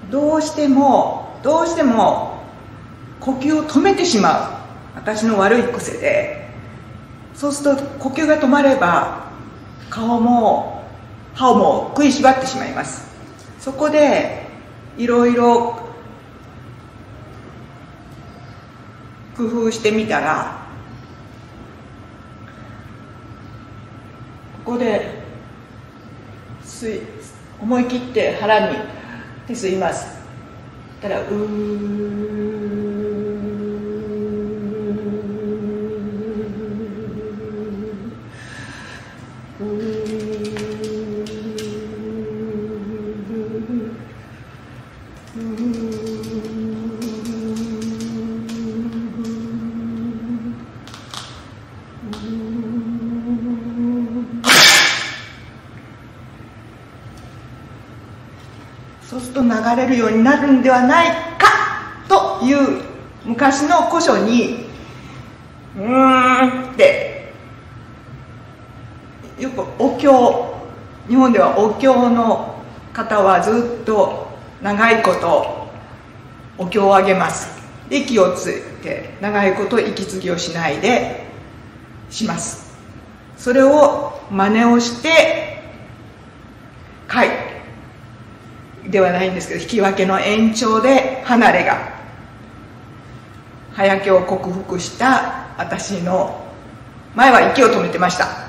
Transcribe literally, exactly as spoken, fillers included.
どうしてもどうしても呼吸を止めてしまう私の悪い癖で、そうすると呼吸が止まれば顔も歯も食いしばってしまいます。そこでいろいろ工夫してみたら、ここで吸い思い切って腹に手吸います。たらうーそうすると流れるようになるんではないかという昔の古書にうーんってよくお経、日本ではお経の方はずっと長いことお経をあげます。息をついて長いこと息継ぎをしないでします。それを真似をして書いてではないんですけど、引き分けの延長で離れが早気を克服した私の前は息を止めてました。